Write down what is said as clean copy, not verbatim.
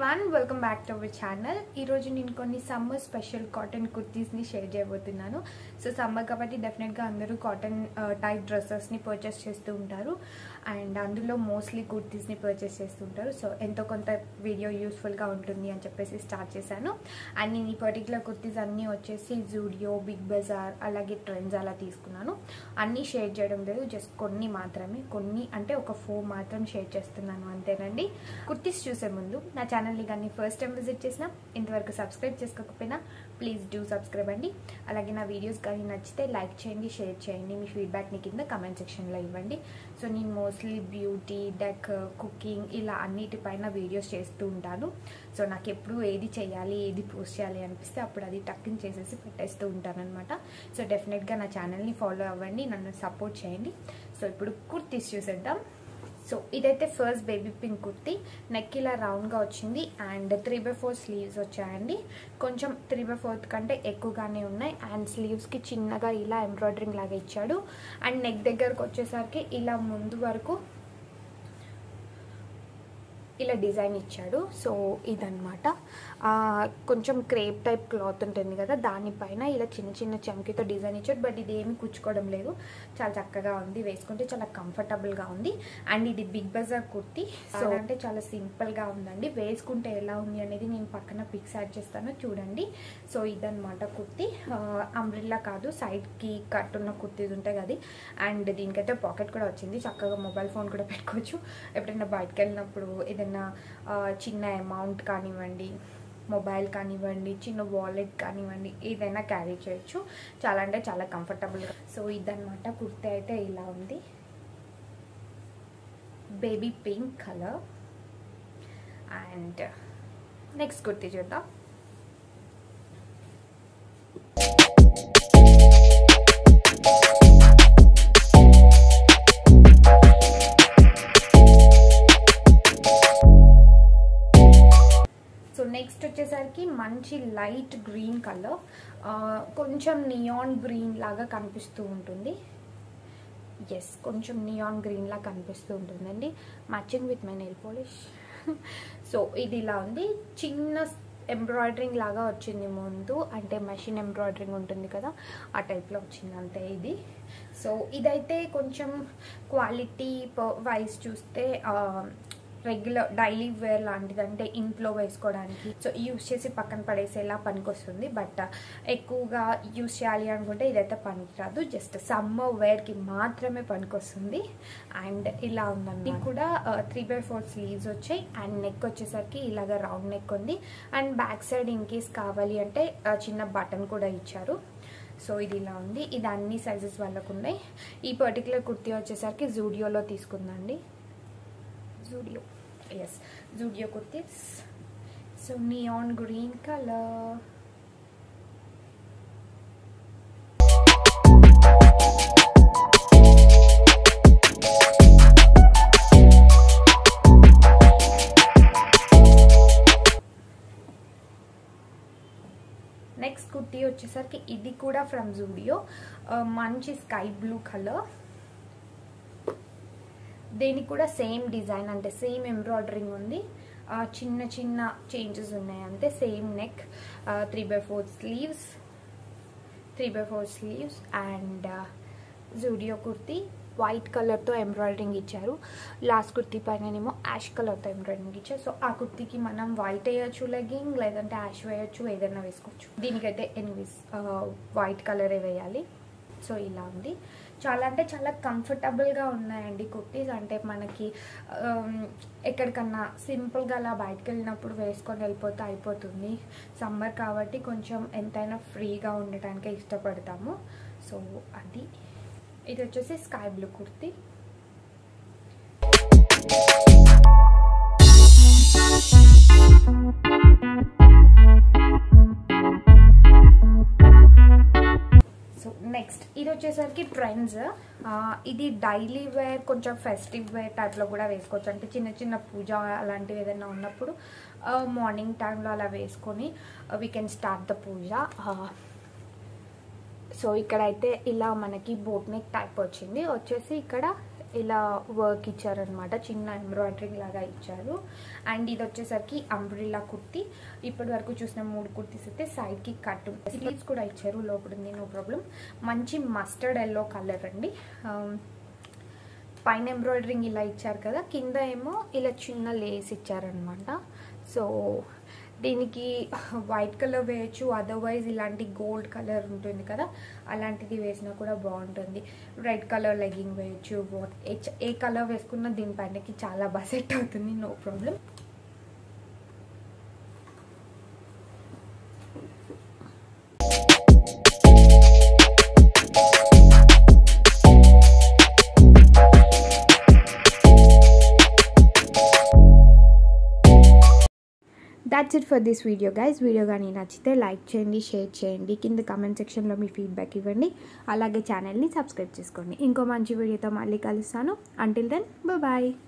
everyone, welcome back to our channel. ఈ రోజు నేను కొన్ని సమ్మర్ స్పెషల్ కాటన్ కుర్తీస్ ని షేర్ చేయబోతున్నాను. సో సమ్మర్ కాబట్టి డెఫినెట్ గా అందరూ కాటన్ టైప్ డ్రెస్సెస్ ని పర్చేస్ చేస్తూ ఉంటారు అండ్ అందులో మోస్ట్లీ కుర్తీస్ ని పర్చేస్ చేస్తూ ఉంటారు. సో ఎంతో కొంత వీడియో యూస్ఫుల్ గా ఉంటుంది అని చెప్పేసి స్టార్ట్ చేశాను. అండ్ నేను ఈ పర్టికులర్ కుర్తీస్ అన్నీ వచ్చేసి జూడియో, బిగ్ బజార్ అలాగే ట్రెండ్స్ అలా తీసుకున్నాను. అన్నీ షేర్ చేయడం లేదు, జస్ట్ కొన్ని మాత్రమే, కొన్ని అంటే ఒక 4 మాత్రం షేర్ చేస్తున్నాను అంతేనండి. కుర్తీస్ చూసే ముందు నా ఛానల్ని కానీ ఫస్ట్ టైం విజిట్ చేసినా, ఇంతవరకు సబ్స్క్రైబ్ చేసుకోకపోయినా ప్లీజ్ డూ సబ్స్క్రైబ్ అండి. అలాగే నా వీడియోస్ కానీ నచ్చితే లైక్ చేయండి, షేర్ చేయండి, మీ ఫీడ్బ్యాక్ని కింద కమెంట్ సెక్షన్లో ఇవ్వండి. సో నేను మోస్ట్లీ బ్యూటీ, డెక్, కుకింగ్ ఇలా అన్నిటిపైన వీడియోస్ చేస్తూ ఉంటాను. సో నాకు ఎప్పుడు ఏది చేయాలి, ఏది పోస్ట్ చేయాలి అనిపిస్తే అప్పుడు అది టక్కింగ్ చేసేసి పెట్టేస్తూ ఉంటాను అనమాట. సో డెఫినెట్గా నా ఛానల్ని ఫాలో అవ్వండి, నన్ను సపోర్ట్ చేయండి. సో ఇప్పుడు కుర్తీస్ చూసేద్దాం. సో ఇదైతే first baby pink kurti, neck ఇలా రౌండ్గా వచ్చింది అండ్ 3/4 స్లీవ్స్ వచ్చాయండి. కొంచెం 3/4 కంటే ఎక్కువగానే ఉన్నాయి అండ్ స్లీవ్స్కి చిన్నగా ఇలా ఎంబ్రాయిడరింగ్ లాగా ఇచ్చాడు అండ్ నెక్ దగ్గరకు వచ్చేసరికి ఇలా ముందు వరకు ఇలా డిజైన్ ఇచ్చాడు. సో ఇదన్నమాట. కొంచెం క్రేప్ టైప్ క్లాత్ ఉంటుంది కదా, దానిపైన ఇలా చిన్న చిన్న చమ్కీతో డిజైన్ ఇచ్చాడు. బట్ ఇది ఏమి కుచ్చుకోవడం లేదు, చాలా చక్కగా ఉంది, వేసుకుంటే చాలా కంఫర్టబుల్గా ఉంది. అండ్ ఇది బిగ్ బజార్ కుర్తీ. సో అంటే చాలా సింపుల్గా ఉందండి, వేసుకుంటే ఎలా ఉంది అనేది నేను పక్కన పిక్స్ యాడ్ చేస్తాను చూడండి. సో ఇదన్నమాట కుర్తీ. అంబ్రిల్లా కాదు, సైడ్కి కట్ ఉన్న కుర్తీస్ ఉంటాయి కదా. అండ్ దీనికైతే పాకెట్ కూడా వచ్చింది, చక్కగా మొబైల్ ఫోన్ కూడా పెట్టుకోవచ్చు. ఎప్పుడైనా బయటకు వెళ్ళినప్పుడు ఏదైనా చిన్న అమౌంట్ కానివ్వండి, మొబైల్ కానివ్వండి, చిన్న వాలెట్ కానివ్వండి, ఏదైనా క్యారీ చేయొచ్చు. చాలా అంటే చాలా కంఫర్టబుల్గా. సో ఇదన్నమాట కుర్తీ అయితే ఇలా ఉంది, baby pink colour. And next kurti చూద్దాం. నెక్స్ట్ వచ్చేసరికి మంచి లైట్ గ్రీన్ కలర్, కొంచెం నియాన్ గ్రీన్ లాగా కనిపిస్తూ ఉంటుంది. ఎస్, కొంచెం నియాన్ గ్రీన్ లాగా కనిపిస్తూ ఉంటుందండి, matching with my nail polish. So ఇది ఇలా ఉంది, చిన్న ఎంబ్రాయిడరింగ్ లాగా వచ్చింది ముందు, అంటే మెషిన్ ఎంబ్రాయిడరింగ్ ఉంటుంది కదా, ఆ టైప్లో వచ్చింది అంతే ఇది. సో ఇదైతే కొంచెం క్వాలిటీ వైజ్ చూస్తే రెగ్యులర్ డైలీ వేర్ లాంటిది, అంటే ఇంట్లో వేసుకోవడానికి, సో యూస్ చేసి పక్కన పడేసేలా పనికొస్తుంది. బట్ ఎక్కువగా యూస్ చేయాలి అనుకుంటే ఇదైతే పనికిరాదు, జస్ట్ సమ్మర్ వేర్కి మాత్రమే పనికొస్తుంది. అండ్ ఇలా ఉందండి, కూడా 3/4 స్లీవ్స్ వచ్చాయి అండ్ నెక్ వచ్చేసరికి ఇలాగ రౌండ్ నెక్ ఉంది. And back side in case కావాలి అంటే చిన్న బటన్ కూడా ఇచ్చారు. సో ఇది ఇలా ఉంది, ఇది అన్ని సైజెస్ వాళ్ళకు ఉన్నాయి. ఈ పర్టికులర్ కుర్తీ వచ్చేసరికి జూడియోలో తీసుకుందండి, Zudio, yes, Zudio kurtis. So neon green color. Next kurti వచ్చేసరికి ఇది కూడా ఫ్రమ్ జూడియో, మంచి స్కై బ్లూ కలర్. దీనికి కూడా సేమ్ డిజైన్, అంటే సేమ్ ఎంబ్రాయిడరింగ్ ఉంది, చిన్న చిన్న చేంజెస్ ఉన్నాయి అంతే. Same neck, 3/4 sleeves and Zudio kurti white కలర్తో ఎంబ్రాయిడరింగ్ ఇచ్చారు. లాస్ట్ కుర్తీ పైననేమో యాష్ కలర్తో ఎంబ్రాయిడరింగ్ ఇచ్చారు. సో ఆ కుర్తీకి మనం వైట్ వేయచ్చు లెగ్గింగ్, లేదంటే యాష్ వేయచ్చు, ఏదైనా వేసుకోవచ్చు. దీనికైతే ఎనీవేస్ వైట్ కలరే వేయాలి. సో ఇలా ఉంది, చాలా అంటే చాలా కంఫర్టబుల్గా ఉన్నాయండి కుర్తీస్. అంటే మనకి ఎక్కడికన్నా సింపుల్గా అలా బయటకు వెళ్ళినప్పుడు వేసుకొని వెళ్ళిపోతే అయిపోతుంది. సమ్మర్ కాబట్టి కొంచెం ఎంతైనా ఫ్రీగా ఉండటానికే ఇష్టపడతాము. సో అది, ఇది వచ్చేసి sky blue kurti. So next ఇది వచ్చేసరికి ట్రెండ్స్. ఇది డైలీ వేర్, కొంచెం ఫెస్టివ్ వేర్ టైప్లో కూడా వేసుకోవచ్చు. అంటే చిన్న చిన్న పూజ అలాంటివి ఏదైనా ఉన్నప్పుడు మార్నింగ్ టైంలో అలా వేసుకొని we can start the puja. So ఇక్కడైతే ఇలా మనకి బోట్ నెక్ టైప్ వచ్చింది, వచ్చేసి ఇక్కడ ఇలా వర్క్ ఇచ్చారనమాట, చిన్న ఎంబ్రాయిడరింగ్ లాగా ఇచ్చారు. అండ్ ఇది వచ్చేసరికి అంబ్రిల్లా కుర్తీ. ఇప్పటి వరకు చూసిన 3 కుర్తీస్ అయితే సైడ్కి కట్ స్లీవ్స్ కూడా ఇచ్చారు, లోపల ఉంది, నో ప్రాబ్లం. మంచి మస్టర్డ్ ఎల్లో కలర్ అండి. పైన ఎంబ్రాయిడరింగ్ ఇలా ఇచ్చారు కదా, కింద ఏమో ఇలా చిన్న లేస్ ఇచ్చారనమాట. సో దీనికి వైట్ కలర్ వేయచ్చు, అదర్వైజ్ ఇలాంటి గోల్డ్ కలర్ ఉంటుంది కదా, అలాంటిది వేసినా కూడా బాగుంటుంది. రెడ్ కలర్ లెగ్గింగ్ వేయచ్చు, ఏ కలర్ వేసుకున్నా దీనిపైనకి చాలా బాగా సెట్ అవుతుంది, no problem. That's it for this video guys. Video కానీ నచ్చితే లైక్ చేయండి, షేర్ చేయండి, కింద కామెంట్ సెక్షన్లో మీ ఫీడ్బ్యాక్ ఇవ్వండి. అలాగే ఛానల్ని సబ్స్క్రైబ్ చేసుకోండి. ఇంకో మంచి వీడియోతో మళ్ళీ కలుస్తాను. Until then bye.